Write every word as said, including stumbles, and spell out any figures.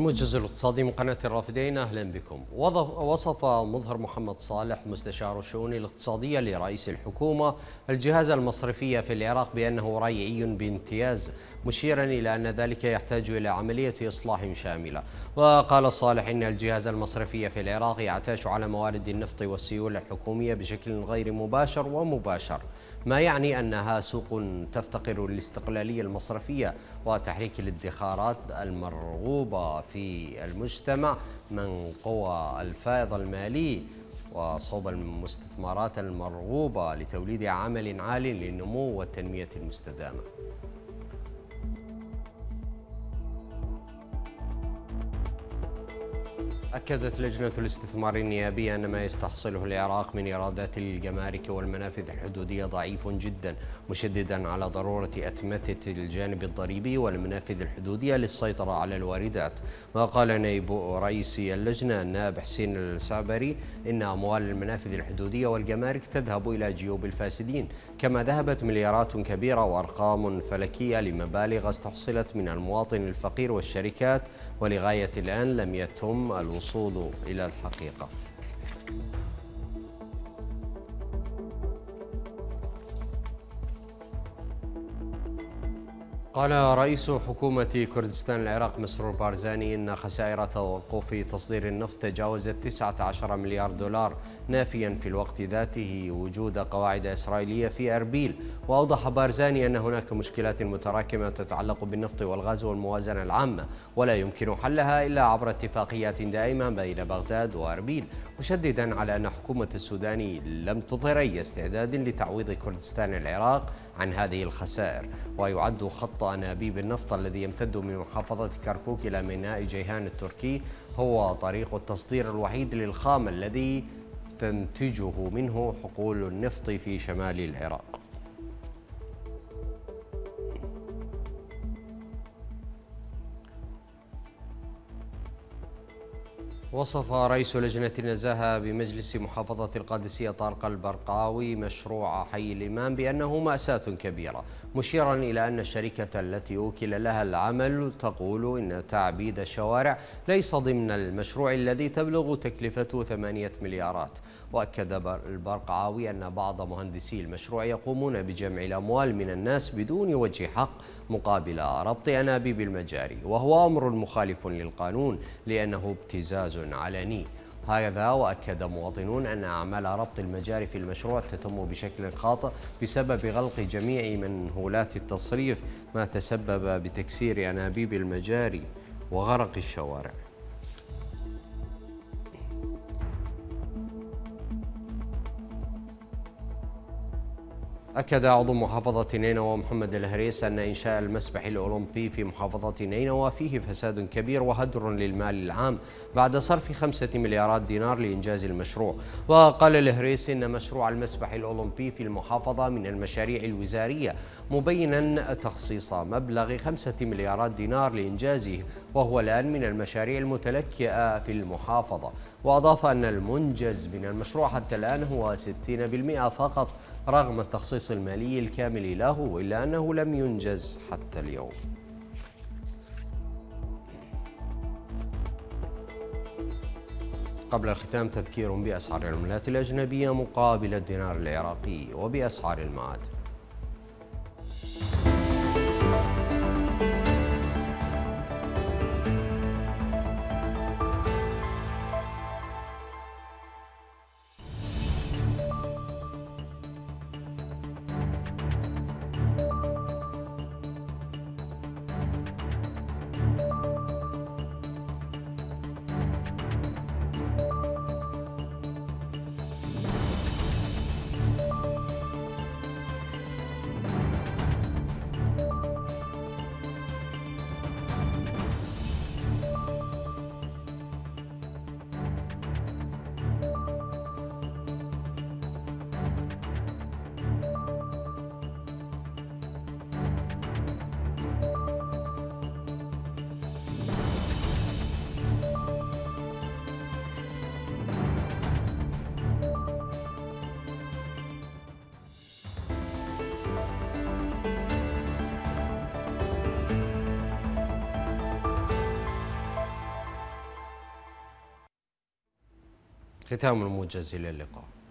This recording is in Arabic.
الموجز الاقتصادي من قناة الرافدين، أهلا بكم. وصف مظهر محمد صالح مستشار الشؤون الاقتصادية لرئيس الحكومة الجهاز المصرفي في العراق بأنه ريعي بامتياز، مشيرا إلى أن ذلك يحتاج إلى عملية إصلاح شاملة. وقال صالح إن الجهاز المصرفي في العراق يعتاش على موارد النفط والسيولة الحكومية بشكل غير مباشر ومباشر، ما يعني أنها سوق تفتقر للاستقلالية المصرفية وتحريك الادخارات المرغوبة في المجتمع من قوى الفائض المالي وصوب المستثمرات المرغوبة لتوليد عمل عال للنمو والتنمية المستدامة. أكدت لجنة الاستثمار النيابي أن ما يستحصله العراق من إيرادات الجمارك والمنافذ الحدودية ضعيف جدا، مشددا على ضرورة أتمتة الجانب الضريبي والمنافذ الحدودية للسيطرة على الواردات. وقال نائب رئيس اللجنة النائب حسين السعبري إن أموال المنافذ الحدودية والجمارك تذهب إلى جيوب الفاسدين، كما ذهبت مليارات كبيرة وأرقام فلكية لمبالغ استحصلت من المواطن الفقير والشركات، ولغاية الآن لم يتم الوصول إلى الحقيقة. قال رئيس حكومة كردستان العراق مسرور بارزاني إن خسائر توقف تصدير النفط تجاوزت تسعة عشر مليار دولار، نافيا في الوقت ذاته وجود قواعد إسرائيلية في أربيل. وأوضح بارزاني أن هناك مشكلات متراكمة تتعلق بالنفط والغاز والموازنة العامة، ولا يمكن حلها إلا عبر اتفاقيات دائمة بين بغداد وأربيل، مشددا على أن حكومة السودان لم تظهر أي استعداد لتعويض كردستان العراق عن هذه الخسائر. ويعد خط أنابيب النفط الذي يمتد من محافظة كركوك إلى ميناء جيهان التركي هو طريق التصدير الوحيد للخام الذي تنتجه منه حقول النفط في شمال العراق. وصف رئيس لجنة النزاهة بمجلس محافظة القادسية طارق البرقاوي مشروع حي الإمام بأنه مأساة كبيرة، مشيرا إلى أن الشركة التي أوكل لها العمل تقول إن تعبيد الشوارع ليس ضمن المشروع الذي تبلغ تكلفته ثمانية مليارات. وأكد البرقاوي أن بعض مهندسي المشروع يقومون بجمع الأموال من الناس بدون وجه حق مقابل ربط أنابيب المجاري، وهو أمر مخالف للقانون لأنه ابتزاز علني. هذا وأكد مواطنون أن أعمال ربط المجاري في المشروع تتم بشكل خاطئ بسبب غلق جميع منهولات التصريف، ما تسبب بتكسير أنابيب المجاري وغرق الشوارع. أكد عضو محافظة نينوى محمد الهريس أن إنشاء المسبح الأولمبي في محافظة نينوى فيه فساد كبير وهدر للمال العام بعد صرف خمسة مليارات دينار لإنجاز المشروع. وقال الهريس إن مشروع المسبح الأولمبي في المحافظة من المشاريع الوزارية، مبينا تخصيص مبلغ خمسة مليارات دينار لإنجازه، وهو الآن من المشاريع المتلكئة في المحافظة. وأضاف أن المنجز من المشروع حتى الآن هو ستين بالمئة فقط رغم التخصيص المالي الكامل له، إلا أنه لم ينجز حتى اليوم. قبل الختام تذكير بأسعار العملات الأجنبية مقابل الدينار العراقي وبأسعار المعادن. ختام الموجز، إلى اللقاء.